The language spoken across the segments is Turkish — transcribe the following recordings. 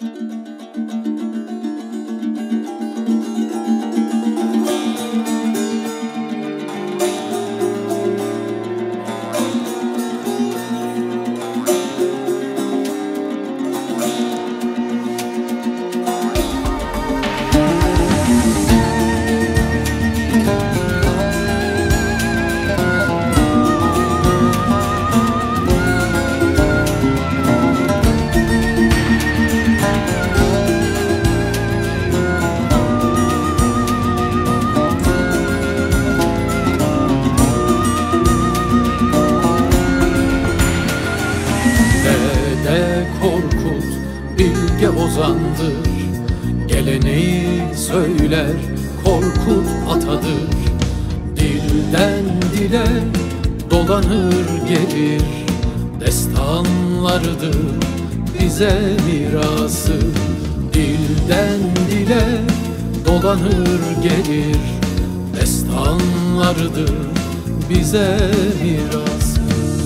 Korkut bilge ozandır, geleneği söyler Korkut atadır. Dilden dile dolanır gelir, destanlardır bize mirası. Dilden dile dolanır gelir, destanlardır bize mirası.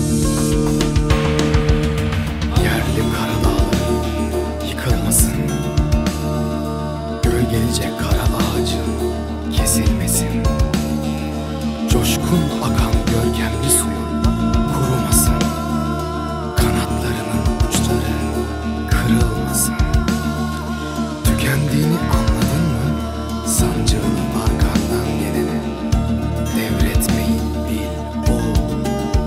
Gölgelecek kara ağacın kesilmesin. Coşkun akan görkemli suyun kurumasın. Kanatlarının uçları kırılmasın. Tükendiğini anladın mı? Sancağını arkandan gelene devretmeyi bil oğul.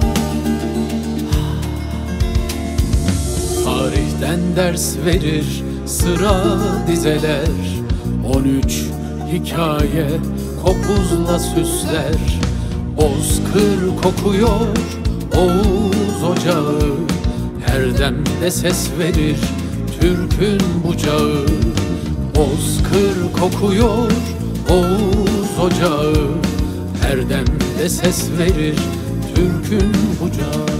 Tarihten ders verir sıra dizeler, 13 hikaye kopuzla süsler. Bozkır kokuyor Oğuz ocağı, her demde ses verir Türk'ün bucağı. Bozkır kokuyor Oğuz ocağı, her demde ses verir Türk'ün bucağı.